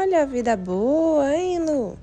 Olha a vida boa, hein, Lu?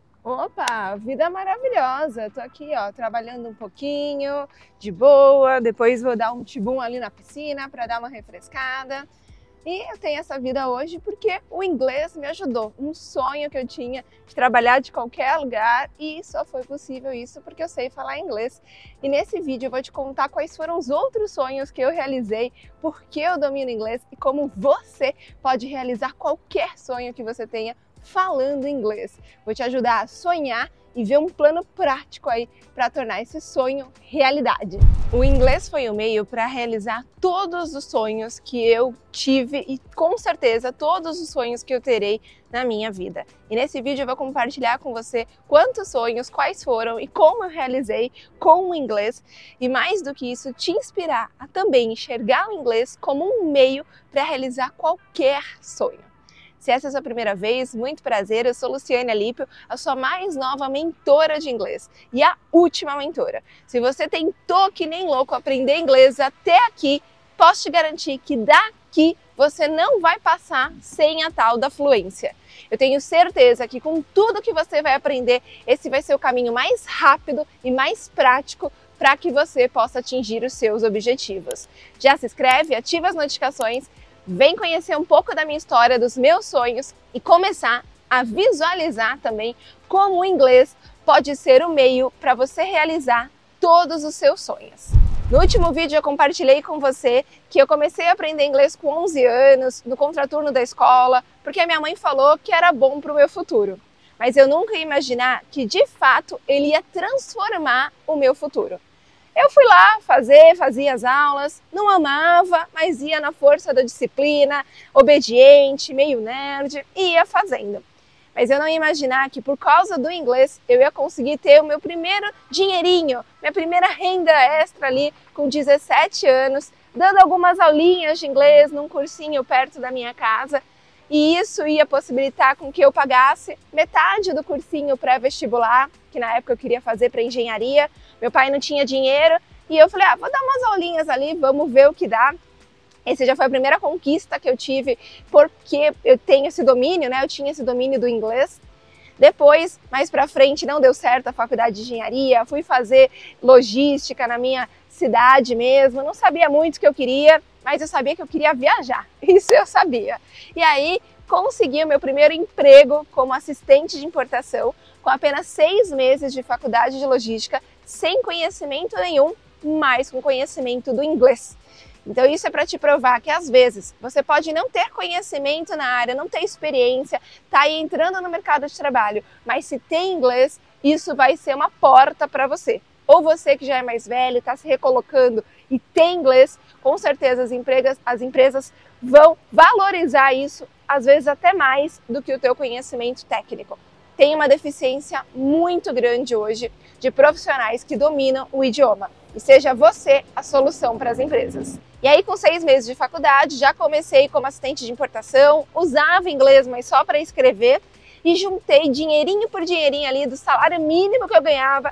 Opa, vida maravilhosa. Tô aqui, ó, trabalhando um pouquinho, de boa. Depois vou dar um tibum ali na piscina para dar uma refrescada. E eu tenho essa vida hoje porque o inglês me ajudou. Um sonho que eu tinha de trabalhar de qualquer lugar e só foi possível isso porque eu sei falar inglês. E nesse vídeo eu vou te contar quais foram os outros sonhos que eu realizei, porque eu domino inglês e como você pode realizar qualquer sonho que você tenha falando inglês. Vou te ajudar a sonhar e ver um plano prático aí para tornar esse sonho realidade. O inglês foi o meio para realizar todos os sonhos que eu tive e com certeza todos os sonhos que eu terei na minha vida. E nesse vídeo eu vou compartilhar com você quantos sonhos, quais foram e como eu realizei com o inglês e mais do que isso, te inspirar a também enxergar o inglês como um meio para realizar qualquer sonho. Se essa é a sua primeira vez, muito prazer, eu sou Luciane Alípio, a sua mais nova mentora de inglês e a última mentora. Se você tentou que nem louco aprender inglês até aqui, posso te garantir que daqui você não vai passar sem a tal da fluência. Eu tenho certeza que com tudo que você vai aprender, esse vai ser o caminho mais rápido e mais prático para que você possa atingir os seus objetivos. Já se inscreve, ativa as notificações, vem conhecer um pouco da minha história, dos meus sonhos e começar a visualizar também como o inglês pode ser o meio para você realizar todos os seus sonhos. No último vídeo eu compartilhei com você que eu comecei a aprender inglês com 11 anos, no contraturno da escola, porque a minha mãe falou que era bom para o meu futuro. Mas eu nunca ia imaginar que de fato ele ia transformar o meu futuro. Eu fui lá fazia as aulas, não amava, mas ia na força da disciplina, obediente, meio nerd, e ia fazendo. Mas eu não ia imaginar que por causa do inglês eu ia conseguir ter o meu primeiro dinheirinho, minha primeira renda extra ali com 17 anos, dando algumas aulinhas de inglês num cursinho perto da minha casa. E isso ia possibilitar com que eu pagasse metade do cursinho pré-vestibular, que na época eu queria fazer para engenharia. Meu pai não tinha dinheiro e eu falei, vou dar umas aulinhas ali, vamos ver o que dá. Essa já foi a primeira conquista que eu tive, porque eu tenho esse domínio, né? Eu tinha esse domínio do inglês. Depois, mais pra frente, não deu certo a faculdade de engenharia, fui fazer logística na minha cidade mesmo, não sabia muito o que eu queria, mas eu sabia que eu queria viajar, isso eu sabia. E aí, consegui o meu primeiro emprego como assistente de importação, com apenas 6 meses de faculdade de logística, sem conhecimento nenhum, mas com conhecimento do inglês. Então isso é para te provar que às vezes você pode não ter conhecimento na área, não ter experiência, tá aí entrando no mercado de trabalho, mas se tem inglês, isso vai ser uma porta para você. Ou você que já é mais velho, está se recolocando e tem inglês, com certeza as empresas vão valorizar isso, às vezes até mais do que o teu conhecimento técnico. Tem uma deficiência muito grande hoje de profissionais que dominam o idioma. E seja você a solução para as empresas. E aí, com 6 meses de faculdade, já comecei como assistente de importação, usava inglês, mas só para escrever, e juntei dinheirinho por dinheirinho ali do salário mínimo que eu ganhava,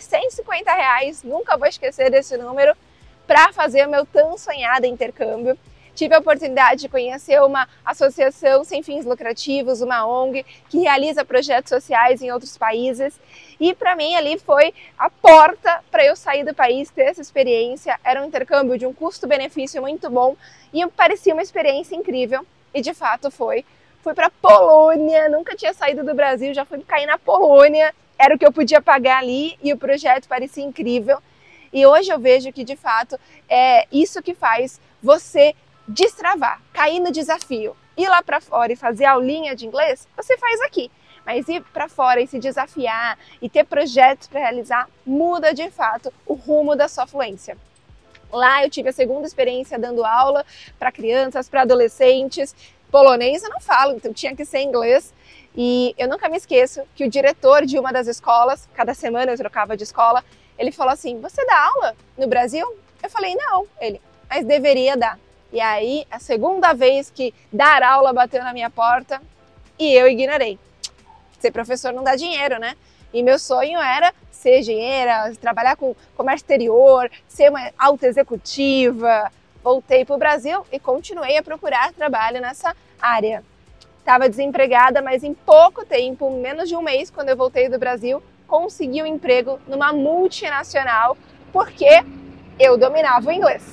R$650, nunca vou esquecer desse número, para fazer o meu tão sonhado intercâmbio. Tive a oportunidade de conhecer uma associação sem fins lucrativos, uma ONG, que realiza projetos sociais em outros países. E para mim ali foi a porta para eu sair do país, ter essa experiência. Era um intercâmbio de um custo-benefício muito bom e parecia uma experiência incrível. E de fato foi. Fui para Polônia, nunca tinha saído do Brasil, já fui cair na Polônia. Era o que eu podia pagar ali e o projeto parecia incrível. E hoje eu vejo que de fato é isso que faz você destravar, cair no desafio, ir lá para fora e fazer aulinha de inglês, você faz aqui. Mas ir para fora e se desafiar e ter projetos para realizar muda de fato o rumo da sua fluência. Lá eu tive a segunda experiência dando aula para crianças, para adolescentes. Polonês eu não falo, então tinha que ser inglês. E eu nunca me esqueço que o diretor de uma das escolas, cada semana eu trocava de escola, ele falou assim, você dá aula no Brasil? Eu falei, não. Ele, mas deveria dar. E aí, a segunda vez que dar aula bateu na minha porta e eu ignorei. Ser professor não dá dinheiro, né? E meu sonho era ser engenheira, trabalhar com comércio exterior, ser uma alta executiva. Voltei para o Brasil e continuei a procurar trabalho nessa área. Estava desempregada, mas em pouco tempo, menos de um mês, quando eu voltei do Brasil, consegui um emprego numa multinacional, porque eu dominava o inglês.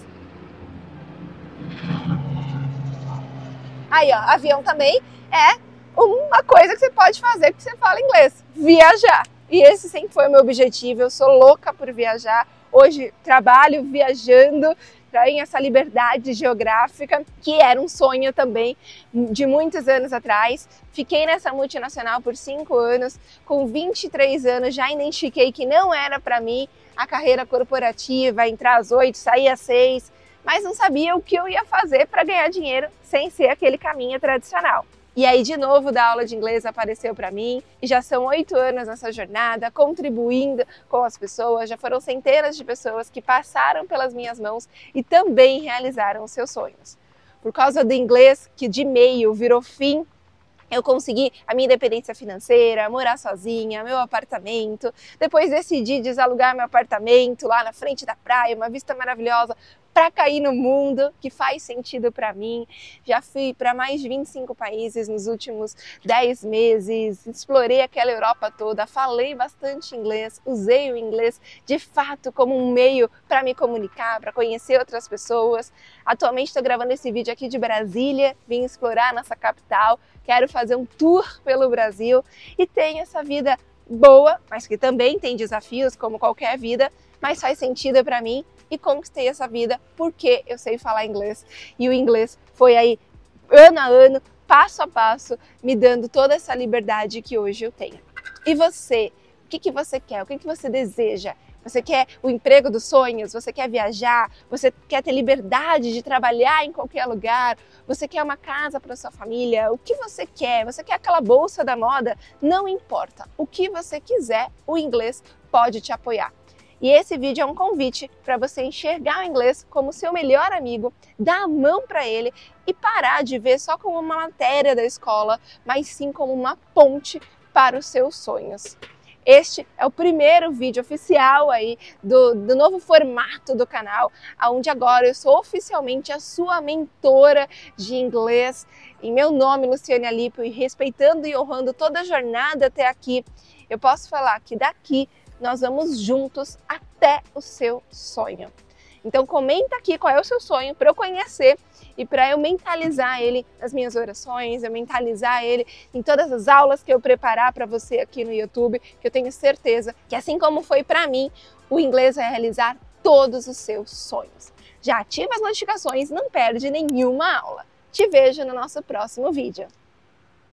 Aí, ó, avião também é uma coisa que você pode fazer porque você fala inglês, viajar. E esse sempre foi o meu objetivo, eu sou louca por viajar. Hoje trabalho viajando, tenho essa liberdade geográfica, que era um sonho também de muitos anos atrás. Fiquei nessa multinacional por 5 anos, com 23 anos já identifiquei que não era para mim a carreira corporativa, entrar às 8, sair às 6, mas não sabia o que eu ia fazer para ganhar dinheiro sem ser aquele caminho tradicional. E aí, de novo, da aula de inglês apareceu para mim, e já são 8 anos nessa jornada, contribuindo com as pessoas, já foram centenas de pessoas que passaram pelas minhas mãos e também realizaram os seus sonhos. Por causa do inglês, que de meio virou fim, eu consegui a minha independência financeira, morar sozinha, meu apartamento, depois decidi desalugar meu apartamento lá na frente da praia, uma vista maravilhosa, para cair no mundo, que faz sentido para mim. Já fui para mais de 25 países nos últimos 10 meses, explorei aquela Europa toda, falei bastante inglês, usei o inglês de fato como um meio para me comunicar, para conhecer outras pessoas. Atualmente estou gravando esse vídeo aqui de Brasília, vim explorar nossa capital, quero fazer um tour pelo Brasil e tenho essa vida boa, mas que também tem desafios como qualquer vida, mas faz sentido para mim. E conquistei essa vida porque eu sei falar inglês. E o inglês foi aí, ano a ano, passo a passo, me dando toda essa liberdade que hoje eu tenho. E você? O que você quer? O que você deseja? Você quer o emprego dos sonhos? Você quer viajar? Você quer ter liberdade de trabalhar em qualquer lugar? Você quer uma casa para sua família? O que você quer? Você quer aquela bolsa da moda? Não importa. O que você quiser, o inglês pode te apoiar. E esse vídeo é um convite para você enxergar o inglês como seu melhor amigo, dar a mão para ele e parar de ver só como uma matéria da escola, mas sim como uma ponte para os seus sonhos. Este é o primeiro vídeo oficial aí do novo formato do canal, onde agora eu sou oficialmente a sua mentora de inglês. Em meu nome, Luciane Alipo, e respeitando e honrando toda a jornada até aqui, eu posso falar que daqui nós vamos juntos até o seu sonho. Então comenta aqui qual é o seu sonho para eu conhecer e para eu mentalizar ele nas minhas orações, eu mentalizar ele em todas as aulas que eu preparar para você aqui no YouTube, que eu tenho certeza que assim como foi para mim, o inglês vai realizar todos os seus sonhos. Já ativa as notificações, não perde nenhuma aula. Te vejo no nosso próximo vídeo.